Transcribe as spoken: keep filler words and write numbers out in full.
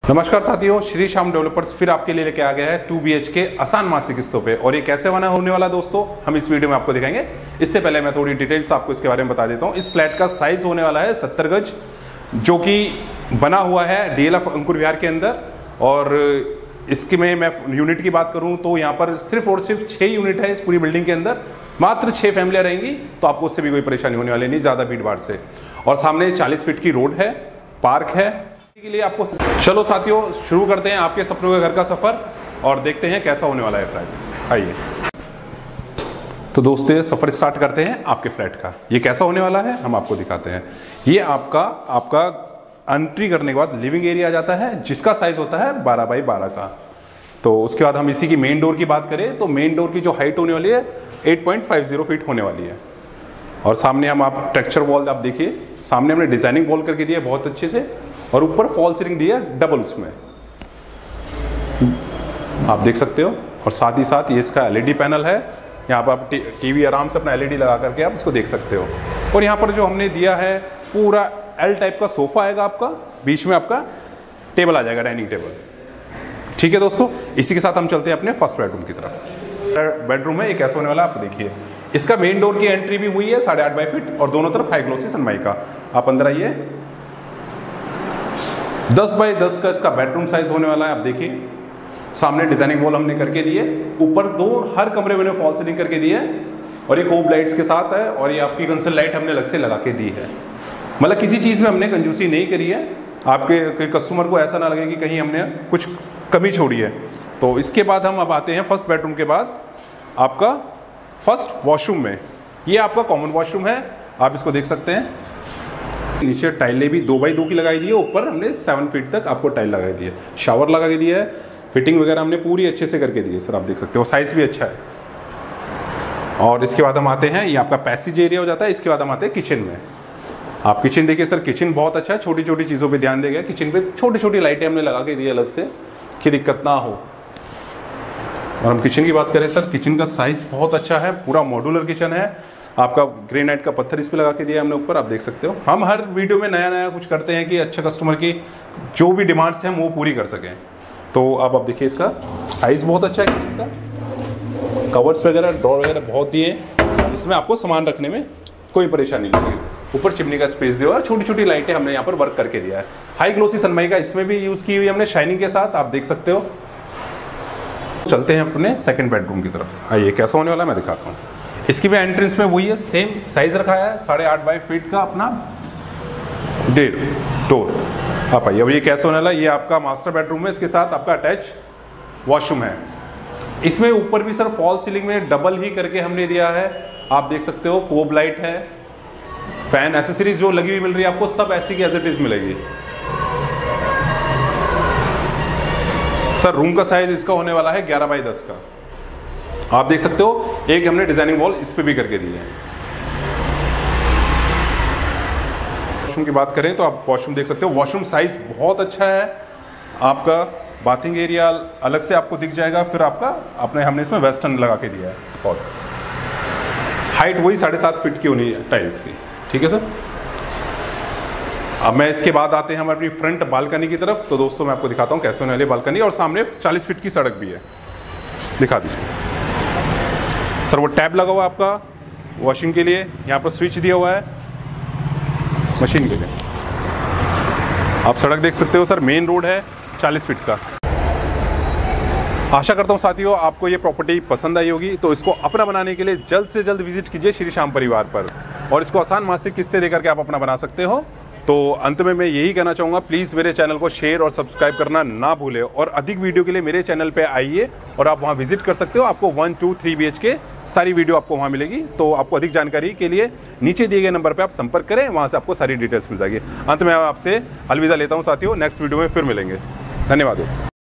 नमस्कार साथियों, श्री श्याम डेवलपर्स फिर आपके लिए लेके आ गया है टू बी एच के आसान मासिक किस्तों पे। और ये कैसे बना होने वाला दोस्तों, हम इस वीडियो में आपको दिखाएंगे। इससे पहले मैं थोड़ी डिटेल्स आपको इसके बारे में बता देता हूँ। इस फ्लैट का साइज होने वाला है सत्तर गज, जो कि बना हुआ है D L F Ankur Vihar के अंदर। और इसके में मैं यूनिट की बात करूँ तो यहाँ पर सिर्फ और सिर्फ छः यूनिट है इस पूरी बिल्डिंग के अंदर। मात्र छः फैमिलियाँ रहेंगी, तो आपको उससे भी कोई परेशानी होने वाली नहीं, ज़्यादा भीड़ भाड़ से। और सामने चालीस फीट की रोड है, पार्क है के लिए आपको। चलो साथियों, शुरू करते हैं आपके सपनों के घर का सफर और देखते हैं कैसा होने वाला है फ्लैट। आइए तो दोस्तों, सफर स्टार्ट करते हैं आपके फ्लैट का। ये कैसा होने वाला है हम आपको दिखाते हैं। ये आपका आपका एंट्री करने के बाद लिविंग एरिया आ जाता है, जिसका साइज होता है बारह बाई बारह का। तो उसके बाद हम इसी की मेन डोर की बात करें तो मेन डोर की जो हाइट होने वाली है आठ पॉइंट पाँच शून्य फीट होने वाली है। और सामने हम आप टेक्सचर वॉल आप देखिए, सामने हमने डिजाइनिंग वॉल करके दिया है बहुत अच्छे से। और ऊपर फॉल सीलिंग दी है डबल, उसमें आप देख सकते हो। और साथ ही साथ ये इसका एल ई डी पैनल है, यहाँ पर आप टीवी आराम से अपना एल ई डी लगा करके आप इसको देख सकते हो। और यहाँ पर जो हमने दिया है पूरा एल टाइप का सोफा आएगा आपका, बीच में आपका टेबल आ जाएगा, डाइनिंग टेबल। ठीक है दोस्तों, इसी के साथ हम चलते हैं अपने फर्स्ट बेडरूम की तरफ। बेडरूम है, ये कैसा होने वाला है आप देखिए। इसका मेन डोर की एंट्री भी हुई है साढ़े आठ बाई फीट और दोनों तरफ हाई ग्लोसी सनमाइका। आप अंदर आइए। दस बाई दस का इसका बेडरूम साइज होने वाला है। आप देखिए, सामने डिजाइनिंग वॉल हमने करके दी है, ऊपर दो हर कमरे में फॉल सीलिंग करके दी है। और ये कोब लाइट्स के साथ है। और ये आपकी कंसल लाइट हमने अलग से लगा के दी है। मतलब किसी चीज़ में हमने कंजूसी नहीं करी है, आपके कस्टमर को ऐसा ना लगे कि कहीं हमने कुछ कमी छोड़ी है। तो इसके बाद हम अब आते हैं फर्स्ट बेडरूम के बाद आपका फर्स्ट वॉशरूम में। ये आपका कॉमन वॉशरूम है, आप इसको देख सकते हैं। नीचे टाइलें भी दो बाई दो की लगाई दी है, ऊपर हमने सेवन फीट तक आपको टाइल लगा दी है, शावर लगा के दिया है, फिटिंग वगैरह हमने पूरी अच्छे से करके दी है सर, आप देख सकते हो। साइज भी अच्छा है। और इसके बाद हम आते हैं, ये आपका पैसेज एरिया हो जाता है। इसके बाद हम आते हैं किचन में। आप किचन देखिए सर, किचन बहुत अच्छा है, छोटी छोटी चीज़ों पे ध्यान देगा। किचन पे छोटी छोटी लाइटें हमने लगा के दी अलग से कि दिक्कत ना हो। और हम किचन की बात करें सर, किचन का साइज बहुत अच्छा है, पूरा मॉड्यूलर किचन है। आपका ग्रेनाइट का पत्थर इस पे लगा के दिया हमने ऊपर, आप देख सकते हो। हम हर वीडियो में नया नया कुछ करते हैं कि अच्छा कस्टमर की जो भी डिमांड्स हैं वो पूरी कर सकें। तो अब आप देखिए, इसका साइज बहुत अच्छा है किचन का। कवर्स वगैरह, ड्रॉर वगैरह बहुत दिए, इसमें आपको सामान रखने में कोई परेशानी नहीं होगी। ऊपर चिमनी का स्पेस दिया और छोटी छोटी लाइटें हमने यहाँ पर वर्क करके दिया है। हाई ग्लोसी सनमाइका इसमें भी यूज़ की हुई हमने शाइनिंग के साथ, आप देख सकते हो। चलते हैं अपने सेकंड बेडरूम की तरफ। आइए कैसा होने वाला है मैं दिखाता हूँ। इसकी भी एंट्रेंस में वही है, सेम साइज रखा है, साढ़े आठ बाई फीट का अपना डेढ़ डोर। आप आइए, अब ये कैसा होने वाला है। ये आपका मास्टर बेडरूम है, इसके साथ आपका अटैच वॉशरूम है। इसमें ऊपर भी सर फॉल सीलिंग में डबल ही करके हमने दिया है, आप देख सकते हो। कोब लाइट है, फैन एसेसरीज जो लगी हुई मिल रही है आपको सब ऐसी की एज इट इज मिलेगी। सर रूम का साइज इसका होने वाला है ग्यारह बाई दस का, आप देख सकते हो। एक हमने डिजाइनिंग वॉल इस पे भी करके दी है। वॉशरूम की बात करें तो आप वॉशरूम देख सकते हो, वॉशरूम साइज बहुत अच्छा है। आपका बाथिंग एरिया अलग से आपको दिख जाएगा। फिर आपका अपने हमने इसमें वेस्टर्न लगा के दिया है। और हाइट वही साढ़े सात फीट की होनी है टाइल्स की। ठीक है सर। अब मैं इसके बाद आते हैं हम अपनी फ्रंट बालकनी की तरफ। तो दोस्तों मैं आपको दिखाता हूँ कैसे होने वाली बालकनी। और सामने चालीस फीट की सड़क भी है, दिखा दीजिए सर। वो टैब लगा हुआ है आपका वॉशिंग के लिए, यहाँ पर स्विच दिया हुआ है मशीन के लिए। आप सड़क देख सकते हो सर, मेन रोड है, चालीस फीट का। आशा करता हूँ साथियों आपको ये प्रॉपर्टी पसंद आई होगी। तो इसको अपना बनाने के लिए जल्द से जल्द विजिट कीजिए श्री श्याम परिवार पर, और इसको आसान मासिक किस्तें देकर के आप अपना बना सकते हो। तो अंत में मैं यही कहना चाहूँगा, प्लीज़ मेरे चैनल को शेयर और सब्सक्राइब करना ना भूलें। और अधिक वीडियो के लिए मेरे चैनल पे आइए और आप वहाँ विजिट कर सकते हो। आपको one two three B H K सारी वीडियो आपको वहाँ मिलेगी। तो आपको अधिक जानकारी के लिए नीचे दिए गए नंबर पे आप संपर्क करें, वहाँ से आपको सारी डिटेल्स मिल जाएगी। अंत में आपसे अलविदा लेता हूँ साथियों, नेक्स्ट वीडियो में फिर मिलेंगे। धन्यवाद दोस्तों।